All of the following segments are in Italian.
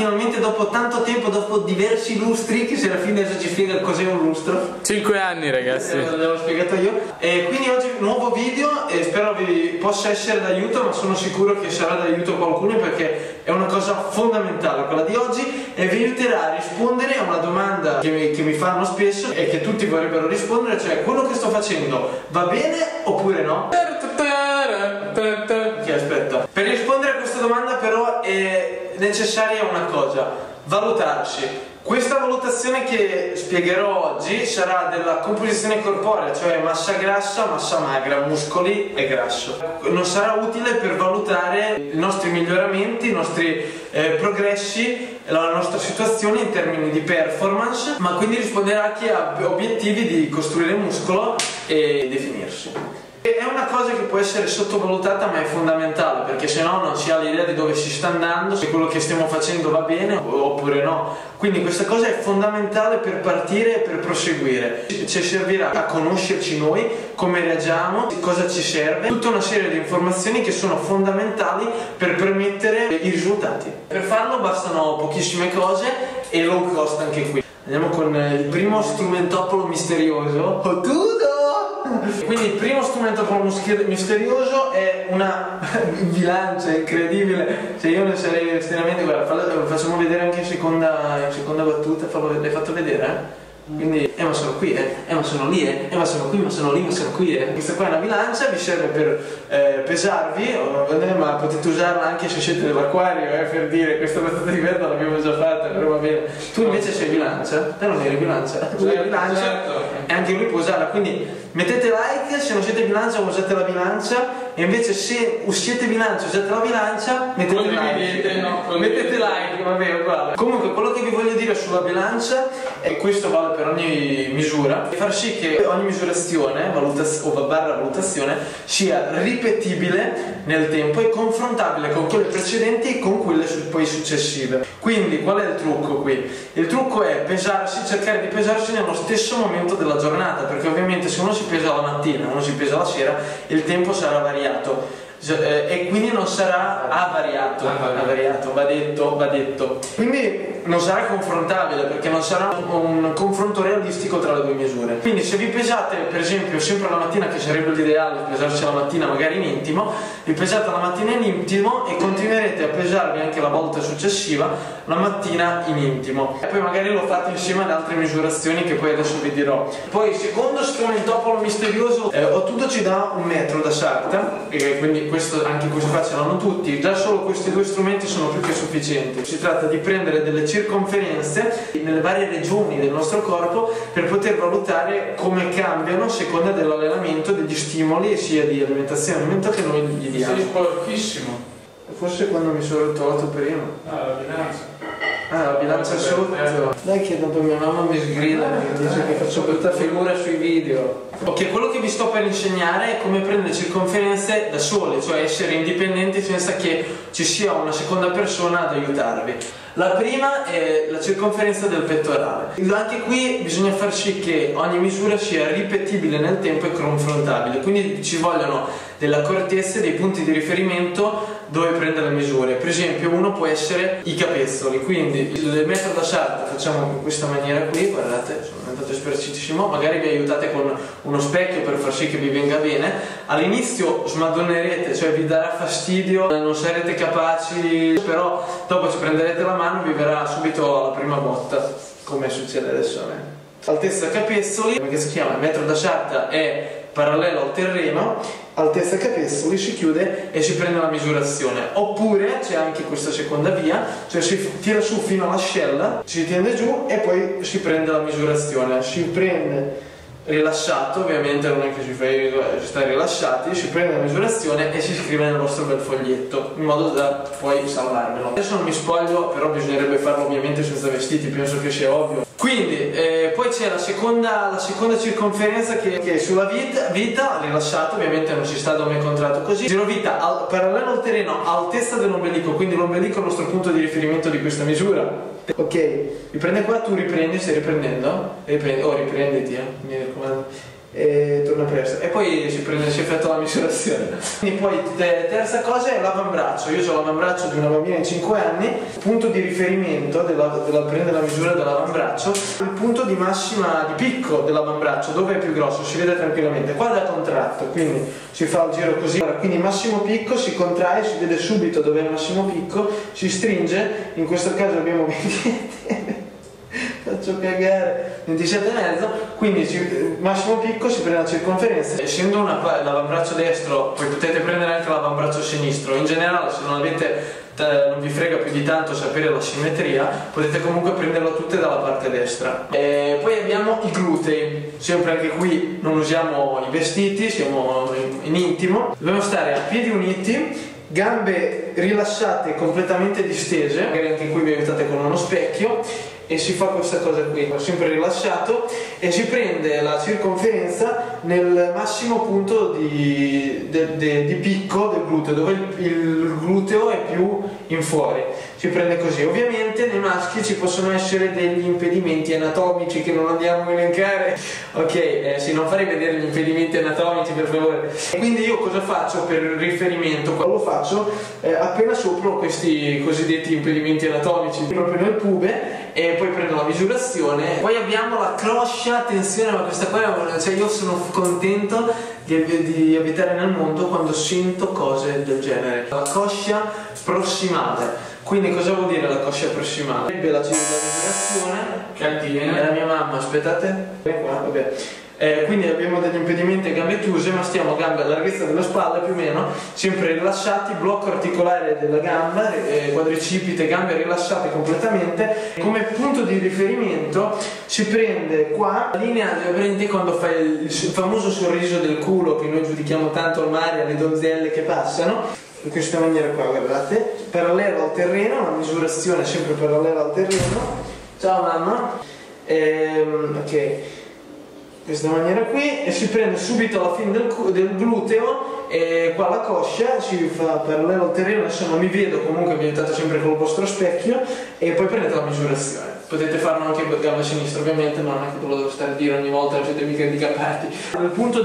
finalmente dopo tanto tempo, dopo diversi lustri, che se alla fine adesso ci spiega cos'è un lustro. 5 anni ragazzi. L'avevo spiegato io. E quindi oggi nuovo video e spero vi possa essere d'aiuto, ma sono sicuro che sarà d'aiuto a qualcuno perché è una cosa fondamentale quella di oggi e vi aiuterà a rispondere a una domanda che mi fanno spesso e che tutti vorrebbero rispondere, cioè quello che sto facendo va bene oppure no? Ok, aspetta. Per rispondere a questa domanda però è necessaria una cosa: valutarsi. Questa valutazione che spiegherò oggi sarà della composizione corporea, cioè massa grassa, massa magra, muscoli e grasso. Non sarà utile per valutare i nostri miglioramenti, i nostri progressi, la nostra situazione in termini di performance, ma quindi risponderà anche a obiettivi di costruire muscolo e definirsi. È una cosa che può essere sottovalutata ma è fondamentale, perché se no non si ha l'idea di dove si sta andando, se quello che stiamo facendo va bene oppure no. Quindi questa cosa è fondamentale per partire e per proseguire. Ci servirà a conoscerci noi, come reagiamo, cosa ci serve, tutta una serie di informazioni che sono fondamentali per permettere i risultati. Per farlo bastano pochissime cose e low cost anche qui. Andiamo con il primo strumentopolo misterioso. Quindi il primo strumento misterioso è una bilancia incredibile, cioè io ne sarei estremamente, guarda, facciamo vedere anche in seconda battuta, l'hai fatto vedere? Quindi, ma sono qui, ma sono lì, ma sono qui, ma sono lì, ma sono qui, Questa qua è una bilancia, vi serve per pesarvi, ma potete usarla anche se siete nell'acquario, per dire, questa battuta di merda l'abbiamo già fatta, però va bene. Tu invece sei bilancia, te non eri bilancia, tu sei bilancia e anche lui può usarla, quindi mettete like, se non siete bilancia usate la bilancia, e invece se siete bilancia usate la bilancia, mettete like, mettete like, vabbè, uguale. Comunque quello che vi voglio dire sulla bilancia, e questo vale per ogni misura, è far sì che ogni misurazione barra valutazione sia ripetibile nel tempo e confrontabile con quelle precedenti e con quelle poi successive. Quindi qual è il trucco qui? Il trucco è pesarsi, cercare di pesarsi nello stesso momento della giornata, perché ovviamente se uno si pesa la mattina, uno si pesa la sera, il tempo sarà variato e quindi non sarà avariato, va detto, quindi non sarà confrontabile, perché non sarà un confronto realistico tra le due misure. Quindi se vi pesate per esempio sempre la mattina, che sarebbe l'ideale pesarsi la mattina magari in intimo, vi pesate la mattina in intimo e continuerete a pesarvi anche la volta successiva la mattina in intimo, e poi magari lo fate insieme ad altre misurazioni che poi adesso vi dirò. Poi il secondo strumentopolo misterioso, Ottudo ci dà un metro da sarta, e quindi anche questo qua ce l'hanno tutti, già solo questi due strumenti sono più che sufficienti. Si tratta di prendere delle circonferenze nelle varie regioni del nostro corpo per poter valutare come cambiano a seconda dell'allenamento, degli stimoli sia di alimentazione e alimento che noi gli diamo. Sei sporchissimo. Forse quando mi sono tolto prima. La bilancia. La bilancia sotto. Dai che dopo mia mamma mi sgrida, mi dice che faccio brutta figura sui video. Ok, quello che vi sto per insegnare è come prendere circonferenze da soli, cioè essere indipendenti senza che ci sia una seconda persona ad aiutarvi. La prima è la circonferenza del pettorale. Anche qui bisogna far sì che ogni misura sia ripetibile nel tempo e confrontabile, quindi ci vogliono dell'accortezza e dei punti di riferimento dove prendere le misure. Per esempio uno può essere i capezzoli, quindi il metro da sarta facciamo in questa maniera qui, guardate, sono diventato espertissimo, magari vi aiutate con uno specchio per far sì che vi venga bene. All'inizio smadonnerete, cioè vi darà fastidio, non sarete capaci, però dopo ci prenderete la mano e vi verrà subito la prima botta, come succede adesso a me. Altezza capezzoli, come si chiama? Il metro da sarta è parallelo al terreno, altezza capezzoli, si chiude e si prende la misurazione. Oppure c'è anche questa seconda via, cioè si tira su fino all'ascella, si tende giù e poi si prende la misurazione. Si prende rilassato, ovviamente non è che si sta rilassati, si prende la misurazione e si scrive nel vostro bel foglietto in modo da poi salvarvelo. Adesso non mi spoglio, però bisognerebbe farlo ovviamente senza vestiti, penso che sia ovvio. Quindi poi c'è la seconda circonferenza che è sulla vita, rilassato, ovviamente non si sta dove è incontrato così. Giro vita parallelo al terreno, altezza dell'ombelico, quindi l'ombelico è il nostro punto di riferimento di questa misura. Ok, riprende qua, tu riprendi, stai riprendendo? Riprenditi, mi raccomando. e torna presto, e poi si effettua la misurazione. Quindi poi terza cosa è l'avambraccio. Io ho l'avambraccio di una bambina di 5 anni, punto di riferimento prendere la misura dell'avambraccio, il punto di massima di picco dell'avambraccio, dove è più grosso, si vede tranquillamente. Qua dato un tratto, quindi si fa il giro così, quindi massimo picco, si contrae, si vede subito dove è il massimo picco, si stringe, in questo caso abbiamo 27 faccio cagare, 27,5, quindi massimo picco, si prende la circonferenza. Essendo l'avambraccio destro, poi potete prendere anche l'avambraccio sinistro. In generale, se non non vi frega più di tanto sapere la simmetria, potete comunque prenderlo tutte dalla parte destra. Poi abbiamo i glutei. Sempre anche qui non usiamo i vestiti, siamo in intimo. Dobbiamo stare a piedi uniti, gambe rilassate, completamente distese, magari anche qui vi aiutate con uno specchio, e si fa questa cosa qui, sempre rilassato, e si prende la circonferenza nel massimo punto di picco del gluteo, dove il gluteo è più in fuori. Si prende così. Ovviamente nei maschi ci possono essere degli impedimenti anatomici che non andiamo a elencare. Ok, sì, non farei vedere gli impedimenti anatomici, per favore. Quindi io cosa faccio per riferimento? Lo faccio appena sopra questi cosiddetti impedimenti anatomici, proprio nel pube, e poi prendo la misurazione. Poi abbiamo la croscia. Attenzione, ma questa qua, cioè io sono contento di abitare nel mondo quando sento cose del genere. La coscia prossimale. Quindi cosa vuol dire la coscia prossimale? La misurazione che attiene la mia mamma, aspettate, vabbè. Quindi abbiamo degli impedimenti a gambe chiuse, ma stiamo a gambe alla larghezza della spalla più o meno, sempre rilassati, blocco articolare della gamba, quadricipite, gambe rilassate completamente. Come punto di riferimento si prende qua la linea, ovviamente, quando fai il famoso sorriso del culo che noi giudichiamo tanto al mare, alle donzelle che passano, in questa maniera qua, guardate, parallelo al terreno, la misurazione è sempre parallela al terreno. Ciao mamma. Ok, questa maniera qui, e si prende subito alla fine del gluteo, e qua la coscia si fa parallelo al terreno. Adesso non mi vedo, comunque vi aiutate sempre con il vostro specchio, e poi prendete la misurazione. Potete farlo anche per gamba sinistra, ovviamente, ma non è che ve lo devo stare a dire ogni volta, non siete mica handicappati. Il punto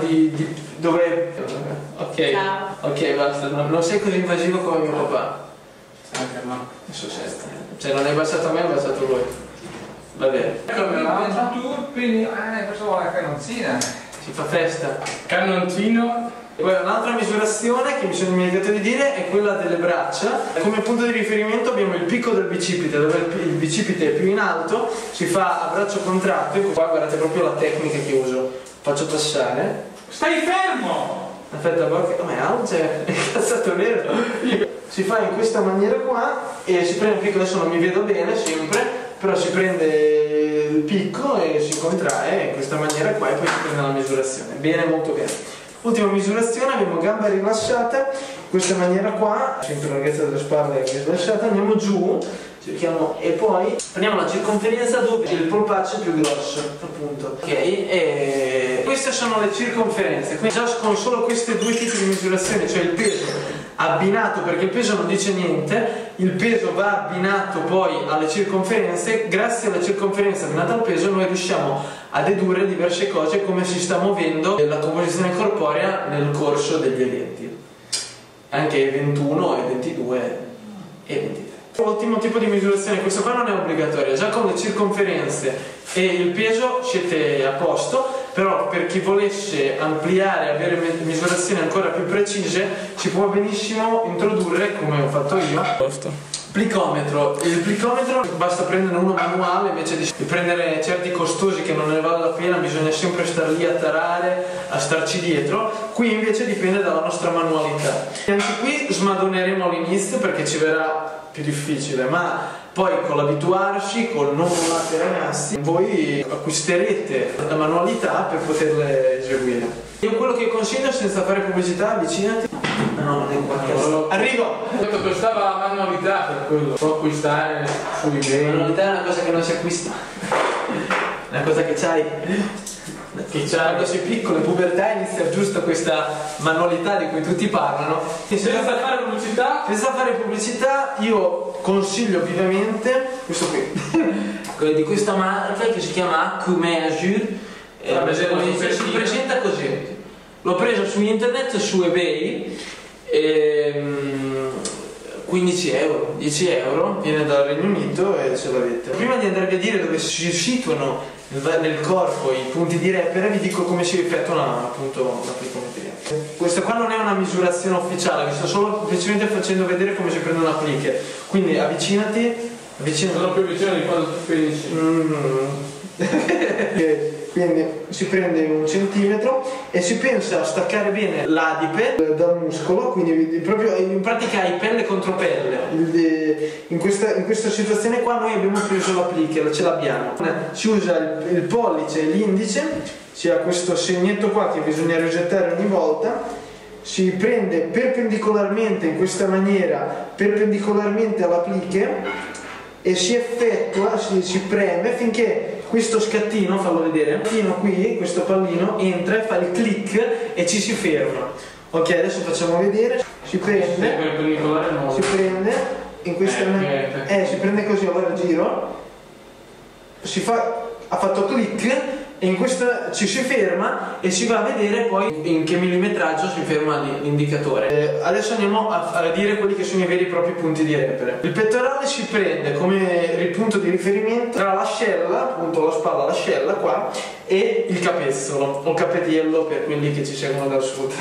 dove... Ok, ok, basta, non sei così invasivo come mio papà. Anche no. Adesso sei. Cioè non hai baciato a me, hai baciato lui. Va bene. Come la tu, quindi facevo la cannonzina. Si fa festa. Cannoncino. E poi un'altra misurazione che mi sono dimenticato di dire è quella delle braccia. Come punto di riferimento abbiamo il picco del bicipite, dove il bicipite è più in alto, si fa a braccio contratto, e qua guardate proprio la tecnica che uso. Faccio passare. Stai fermo! Aspetta, ma è alto, è cazzato vero? Si fa in questa maniera qua, e si prende il picco, adesso non mi vedo bene sempre, però si prende il picco e si contrae in questa maniera qua, e poi si prende la misurazione. Bene, molto bene. Ultima misurazione, abbiamo gamba rilassata, in questa maniera qua, sempre la larghezza delle spalle che è rilassata, andiamo giù, cerchiamo, e poi prendiamo la circonferenza dove il polpaccio è più grosso, appunto. Ok, e queste sono le circonferenze. Quindi già con solo questi due tipi di misurazione, cioè il peso abbinato, perché il peso non dice niente, il peso va abbinato poi alle circonferenze. Grazie alla circonferenza abbinata al peso noi riusciamo a dedurre diverse cose, come si sta muovendo la composizione corporea nel corso degli eventi, anche 21 e 22 e 23. Ultimo tipo di misurazione, questo qua non è obbligatorio, già con le circonferenze e il peso siete a posto, però per chi volesse ampliare e avere misurazioni ancora più precise si può benissimo introdurre, come ho fatto io, plicometro. Il plicometro basta prendere uno manuale, invece di prendere certi costosi che non ne vale la pena, bisogna sempre star lì a tarare, a starci dietro. Qui invece dipende dalla nostra manualità. E anche qui smadoneremo all'inizio perché ci verrà più difficile, ma poi con l'abituarsi, col non volate ragazzi, voi acquisterete la manualità per poterle eseguire. Io quello che consiglio, senza fare pubblicità, avvicinati. No, non è qua. Arrivo! Costava la manualità, per quello può acquistare su eBay. La manualità è una cosa che non si acquista, è una cosa che c'hai. Quando sei piccolo, in pubertà, inizia giusto questa manualità di cui tutti parlano. Senza fare pubblicità? Senza fare pubblicità, io consiglio vivamente questo qui, di questa marca che si chiama Accu Mesure. si presenta così. L'ho preso su internet, su eBay, 15 euro, 10 euro, viene dal Regno Unito e ce l'avete. Prima di andarvi a dire dove si situano nel corpo i punti di repere, vi dico come si effettua appunto la plicometria. Questa qua non è una misurazione ufficiale, vi sto solo semplicemente facendo vedere come si prende una pliche. Quindi avvicinati. Sono più vicino di quando tu finisci. Quindi si prende 1 centimetro e si pensa a staccare bene l'adipe dal muscolo, quindi proprio in pratica hai pelle contro pelle. In questa situazione qua noi abbiamo preso la plica, ce l'abbiamo. Si usa il pollice e l'indice, si ha questo segnetto qua che bisogna risettare ogni volta. Si prende perpendicolarmente in questa maniera, perpendicolarmente alla pliche, e si effettua, si preme finché questo scattino, fallo vedere, qui, questo pallino entra e fa il click e ci si ferma. Ok, adesso facciamo vedere. Si prende in questa maniera, si prende così, allora giro, ha fatto click e in questa ci si ferma e si va a vedere poi in che millimetraggio si ferma l'indicatore. Adesso andiamo a dire quelli che sono i veri e propri punti di repere. Il pettorale si prende come punto di riferimento tra l'ascella, appunto la spalla, l'ascella qua, e il capezzolo o capetiello per quelli che ci seguono dal sud.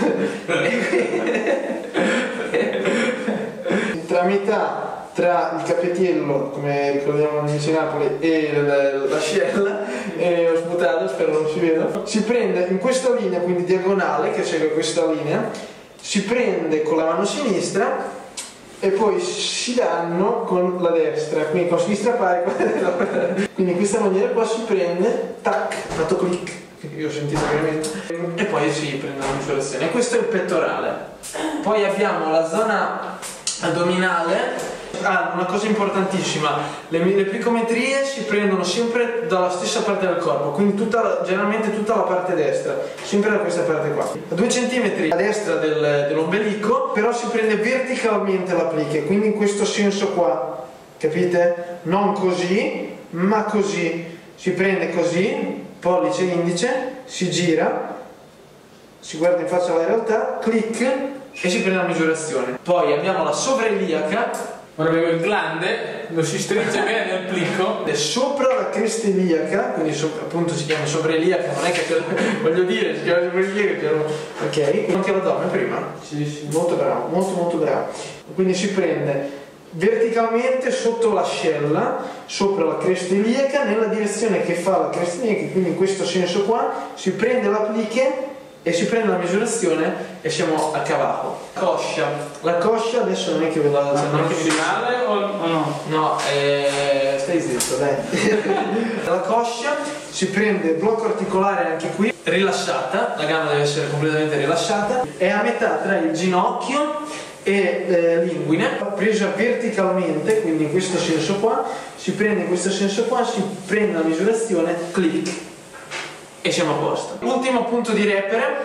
Tra metà tra il capetiello, come ricordiamo amici Napoli, e l'ascella, ho sputato, spero non si veda, si prende in questa linea, quindi diagonale, che segue questa linea, si prende con la mano sinistra e poi si danno con la destra, quindi con sinistra pari, quindi in questa maniera qua si prende, tac, fatto clic, io ho sentito veramente, e poi si prende la misurazione. E questo è il pettorale. Poi abbiamo la zona addominale. Una cosa importantissima, le plicometrie si prendono sempre dalla stessa parte del corpo, quindi generalmente tutta la parte destra, sempre da questa parte qua. A 2 cm a destra dell'ombelico, però si prende verticalmente la pliche, quindi in questo senso qua, capite? Non così, ma così. Si prende così, pollice e indice, si gira, si guarda in faccia alla realtà, clic e si prende la misurazione. Poi abbiamo la sovrailiaca. Ora abbiamo il glande, lo si stringe bene nel plico. È sopra la cresta iliaca, quindi appunto si chiama sovrailiaca, non è che voglio dire, si chiama sovrailiaca, ok? Anche l'addome prima? Sì. Molto bravo, molto bravo. Quindi si prende verticalmente sotto l'ascella, sopra la cresta iliaca, nella direzione che fa la cresta iliaca, quindi in questo senso qua, si prende la pliche e si prende la misurazione e siamo a cavallo. La coscia adesso non è che ve la finale o no? No, stai zitto, dai. La coscia si prende blocco articolare anche qui, rilassata, la gamba deve essere completamente rilassata, è a metà tra il ginocchio e l'inguine, presa verticalmente, quindi in questo senso qua, si prende in questo senso qua, si prende la misurazione, clic. E siamo a posto. Ultimo punto di repere,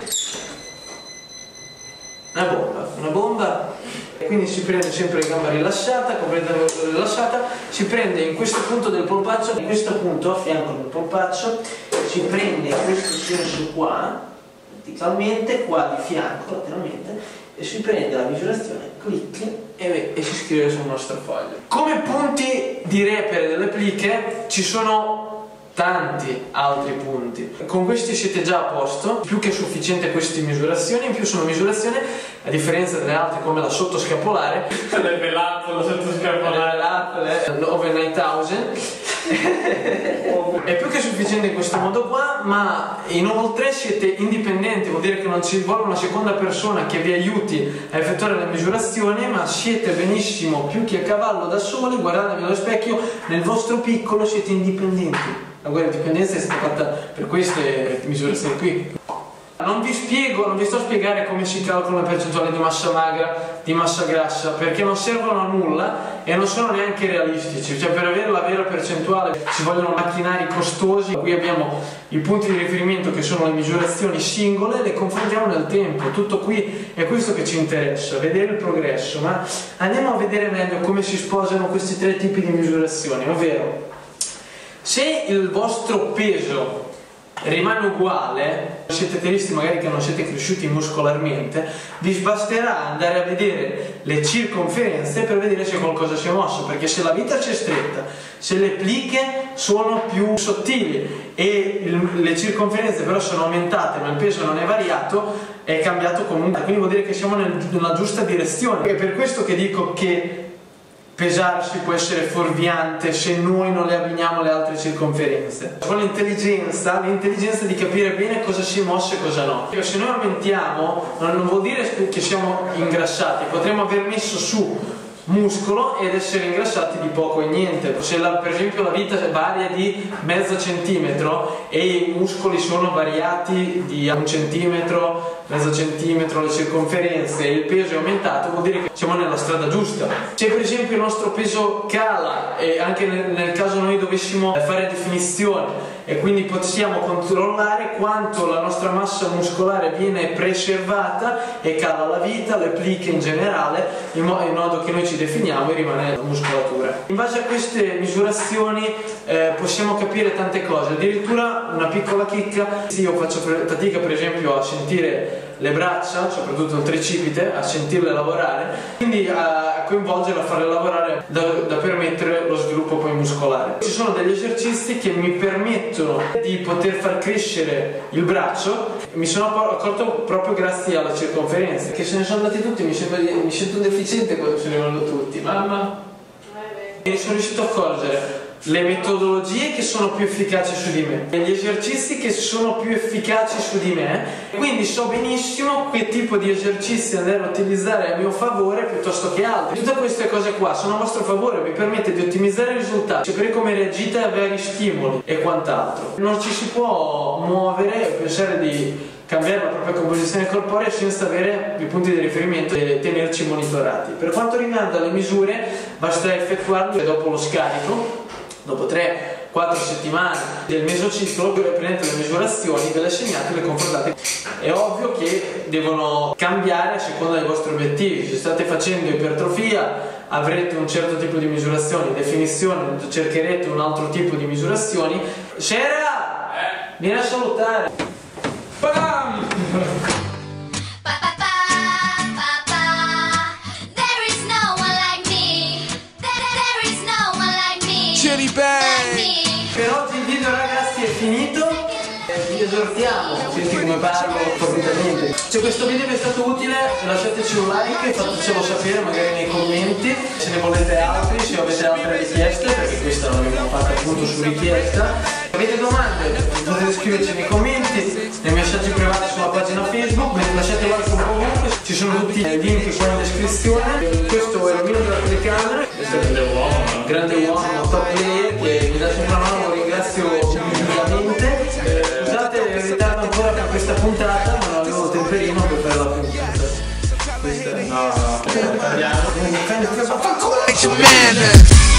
una bomba, quindi si prende sempre la gamba rilassata, completamente rilassata, si prende in questo punto del polpaccio, in questo punto a fianco del polpaccio, si prende in questo senso qua, verticalmente, qua di fianco, lateralmente, e si prende la misurazione, clic, e si scrive sul nostro foglio. Come punti di repere delle pliche ci sono tanti altri punti. Con questi siete già a posto, più che sufficiente queste misurazioni, in più sono misurazioni, a differenza delle altre come la sottoscapolare, l'hai velato, la sottoscapolare, over 9000, è più che sufficiente in questo modo qua, ma inoltre siete indipendenti, vuol dire che non ci vuole una seconda persona che vi aiuti a effettuare le misurazioni, ma siete benissimo più che a cavallo da soli, guardatevi allo specchio, nel vostro piccolo siete indipendenti. La guerra di dipendenza è stata fatta per queste misurazioni qui. Non vi sto a spiegare come si calcola la percentuale di massa magra, di massa grassa, perché non servono a nulla e non sono neanche realistici. Cioè, per avere la vera percentuale ci vogliono macchinari costosi. Qui abbiamo i punti di riferimento che sono le misurazioni singole, le confrontiamo nel tempo. Tutto qui è questo che ci interessa, vedere il progresso. Ma andiamo a vedere meglio come si sposano questi 3 tipi di misurazioni, ovvero se il vostro peso rimane uguale, siete telisti magari che non siete cresciuti muscolarmente, vi basterà andare a vedere le circonferenze per vedere se qualcosa si è mosso, perché se la vita c'è stretta, se le pliche sono più sottili e le circonferenze però sono aumentate ma il peso non è variato, è cambiato comunque, quindi vuol dire che siamo nella giusta direzione. È per questo che dico che pesarsi può essere fuorviante se noi non le abbiniamo alle altre circonferenze. Con l'intelligenza di capire bene cosa si è mosso e cosa no. Se noi aumentiamo non vuol dire che siamo ingrassati, potremmo aver messo su muscolo ed essere ingrassati di poco e niente. Se per esempio la vita varia di mezzo centimetro e i muscoli sono variati di 1 centimetro, mezzo centimetro, le circonferenze e il peso è aumentato, vuol dire che siamo nella strada giusta. Se per esempio il nostro peso cala e anche nel caso noi dovessimo fare definizione e quindi possiamo controllare quanto la nostra massa muscolare viene preservata e cala la vita, le pliche in generale, in modo che noi ci definiamo e rimane la muscolatura. In base a queste misurazioni possiamo capire tante cose, addirittura una piccola chicca. Sì, io faccio fatica per esempio a sentire le braccia, soprattutto il tricipite, a sentirle lavorare, quindi a coinvolgerle, a farle lavorare da permettere lo sviluppo poi muscolare. Ci sono degli esercizi che mi permettono di poter far crescere il braccio, mi sono accorto proprio grazie alla circonferenza, che se ne sono andati tutti, mi sento un deficiente quando se ne vanno tutti, mamma. E sono riuscito a accorgere le metodologie che sono più efficaci su di me e gli esercizi che sono più efficaci su di me, quindi so benissimo che tipo di esercizi andare a utilizzare a mio favore piuttosto che altri. Tutte queste cose qua sono a vostro favore, vi permette di ottimizzare i risultati, sapere come reagite a vari stimoli e quant'altro. Non ci si può muovere e pensare di cambiare la propria composizione corporea senza avere i punti di riferimento e tenerci monitorati. Per quanto riguarda le misure, basta effettuarle dopo lo scarico. Dopo 3-4 settimane del mesociclo prendete le misurazioni, ve le segnate e le confrontate. È ovvio che devono cambiare a seconda dei vostri obiettivi. Se state facendo ipertrofia avrete un certo tipo di misurazioni, definizione cercherete un altro tipo di misurazioni. Sera! Vieni a salutare! Bam! Per oggi il video ragazzi è finito, vi esortiamo, senti come parlo completamente. Se questo video vi è stato utile lasciateci un like e fatecelo sapere magari nei commenti, se ne volete altri, se avete altre richieste, perché questa l'abbiamo fatta appunto su richiesta. Se avete domande potete scriverci nei commenti, nei messaggi privati sulla pagina Facebook, lasciate like ovunque, ci sono tutti i link qua in descrizione. Questo è il mio della telecamera, questo è grande uomo, top player che mi dà sempre una mano, lo ringrazio infinitamente. Scusate il ritardo ancora per questa puntata, ma non avevo il temperino per fare la puntata. Questa è... No, parliamo.